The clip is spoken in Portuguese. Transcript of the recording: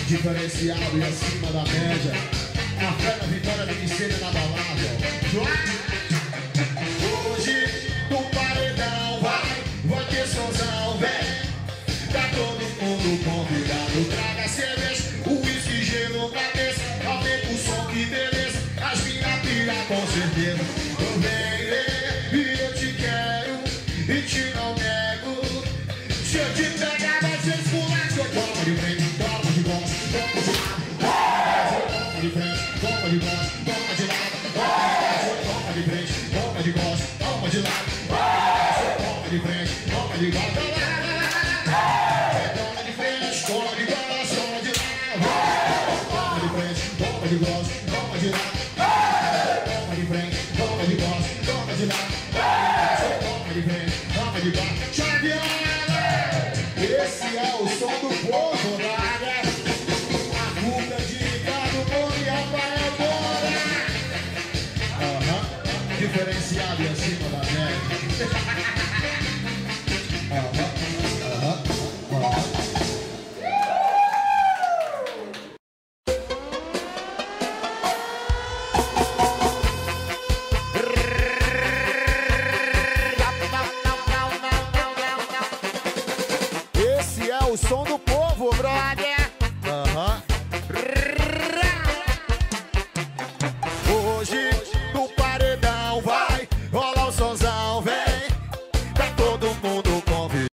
Diferenciado e acima da média. A fé na vitória vem de ser inabalável. Hoje no paredão vai ter sonzão, vem. Tá todo mundo convidado. Traga cerveja, uísque, gelo, cabeça. Aumenta o som, que beleza. As mina pira com certeza. Eu venho e eu te quero e te não nego. Se eu te pegar vai ser esculacho. Toma de frente, toma de bosta, toma de lado. Toma de frente, toma de bosta, toma de lado. Toma de frente, toma de bosta, toma de lado. Toma de frente, toma de bosta. Toma de frente, toma de bosta, toma de lado. Toma de frente, toma de bosta, toma de lado. Toma de frente, toma de bosta, toma de lado. Toma de frente, toma de bosta. Esse é o som do povo, nada. A culpa é de Ricardo Moura e Rafael Moura. Diferenciado e acima da média. Esse é o som do povo, brother.